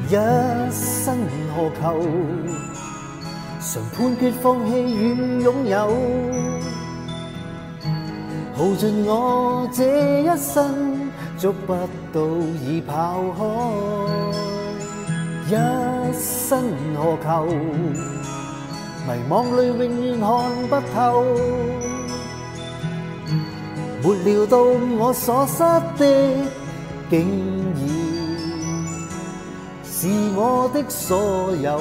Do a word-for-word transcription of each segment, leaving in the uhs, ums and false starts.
一生何求？常判決放棄與擁有，耗盡我這一生，捉不到已跑開。一生何求？迷惘裏永遠看不透，沒料到我所失的，竟已是我的所有。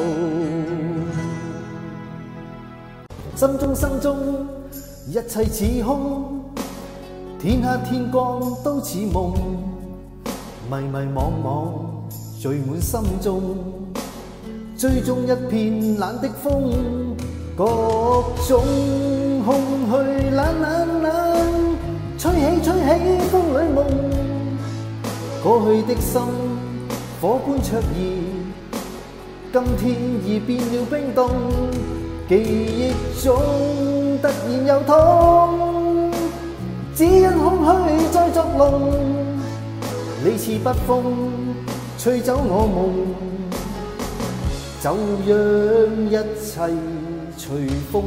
心中心中一切似空，天黑天光都似夢，迷迷惘惘聚滿心中，追蹤一片冷的風，各種空虛冷冷冷，吹起吹起風裏夢，過去的心火般灼熱，今天已變了冰凍，記憶中突然又痛，只因空虛再作弄，你似北風吹走我夢，就讓一切隨風。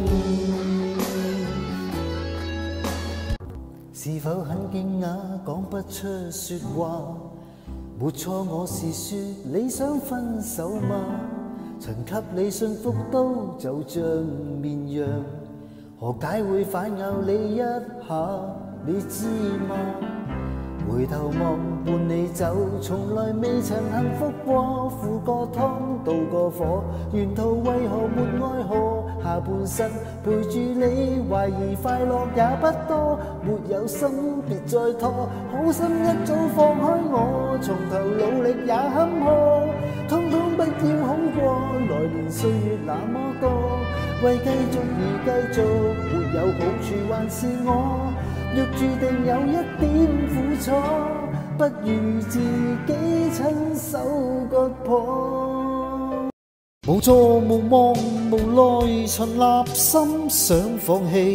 是否很驚訝講不出說話？沒錯，我是說你想分手嗎？曾給你信服都就像綿羊，何解會反咬你一下？你知嗎？回頭望伴你走，從來未曾幸福過，赴過湯渡過火，沿途為何沒愛河？下半生陪住你，懷疑快樂也不多，沒有心別再拖，好心一早放開我，從頭努力也坎坷，通通不要好過，來年歲月那麼多，為繼續而繼續，沒有好處還是我。若注定有一點苦楚，不如自己親手割破。無助無望無奈，陳立心想放棄，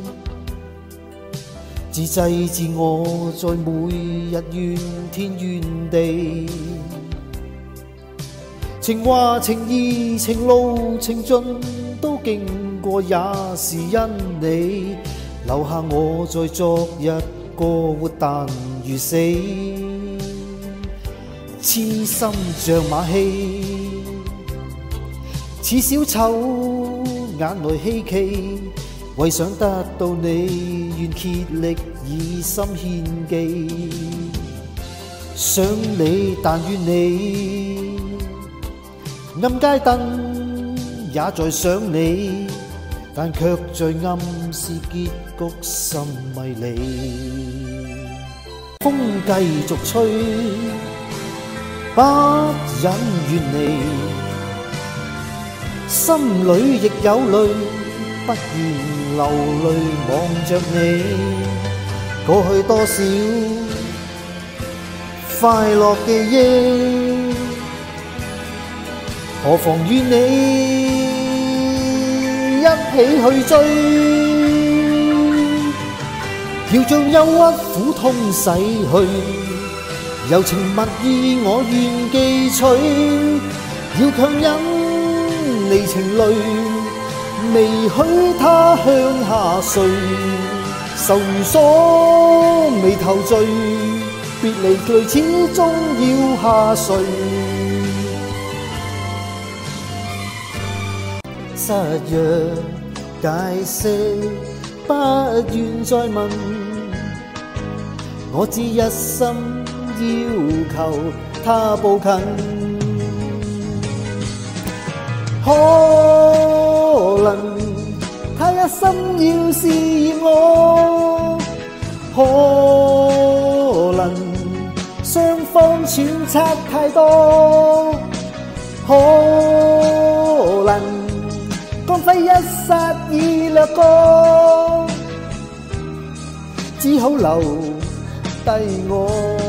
自制自我，在每日怨天怨地。情話情義情路情盡都經過，也是因你。留下我在昨日過活但如死，痴心像馬戲，似小丑眼內希冀，為想得到你，願竭力以心獻技。想你但怨你，暗街燈也在想你，但卻在暗示結局甚迷離。風繼續吹，不忍遠離，心裏亦有淚，不願流淚望着你。過去多少快樂記憶，何妨與你一起去追，要將憂鬱苦痛洗去，柔情蜜意我願記取，要強忍離情淚，未許他向下垂，愁如鎖眉頭聚，別離淚始終要下垂。失約解釋，不願再問，我只一心要求他步近。可能他一心要試驗我，可能雙方揣測太多，可能光輝一剎已掠過，只好留低我。